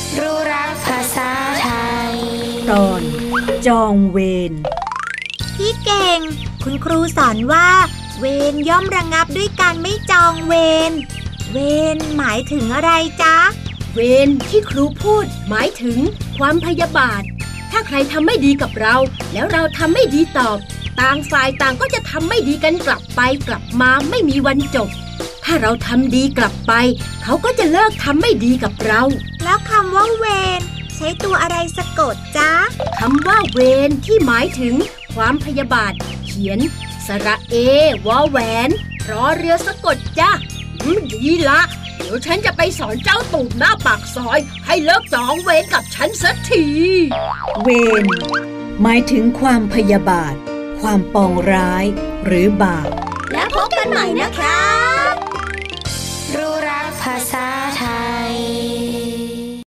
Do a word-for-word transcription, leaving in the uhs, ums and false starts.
รู้รักภาษาไทยตอนจองเวรพี่เก่งคุณครูสอนว่าเวรย่อมระงับด้วยการไม่จองเวรเวรหมายถึงอะไรจ๊ะเวรที่ครูพูดหมายถึงความพยาบาทถ้าใครทำไม่ดีกับเราแล้วเราทำไม่ดีตอบต่างฝ่ายต่างก็จะทำไม่ดีกันกลับไปกลับมาไม่มีวันจบถ้าเราทำดีกลับไปเขาก็จะเลิกทำไม่ดีกับเราแล้วคำว่าเวรใช้ตัวอะไรสะกดจ๊ะคำว่าเวรที่หมายถึงความพยาบาทเขียนสระเอวอแหวนรอเรือสะกดจ้ะดีละเดี๋ยวฉันจะไปสอนเจ้าตูบหน้าปากซอยให้เลิกจองเวรกับฉันสักทีเวรหมายถึงความพยาบาทความปองร้ายหรือบาปแล้วพบกันใหม่นะคะรู้รักภาษาไทย